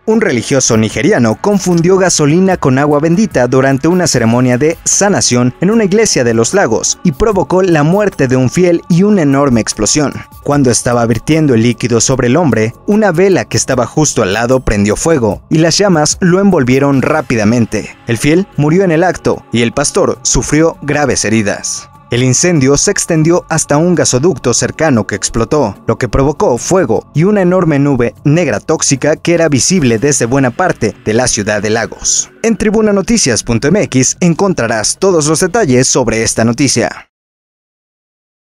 Un religioso nigeriano confundió gasolina con agua bendita durante una ceremonia de sanación en una iglesia de Los Lagos y provocó la muerte de un fiel y una enorme explosión. Cuando estaba vertiendo el líquido sobre el hombre, una vela que estaba justo al lado prendió fuego y las llamas lo envolvieron rápidamente. El fiel murió en el acto y el pastor sufrió graves heridas. El incendio se extendió hasta un gasoducto cercano que explotó, lo que provocó fuego y una enorme nube negra tóxica que era visible desde buena parte de la ciudad de Lagos. En tribunanoticias.mx encontrarás todos los detalles sobre esta noticia.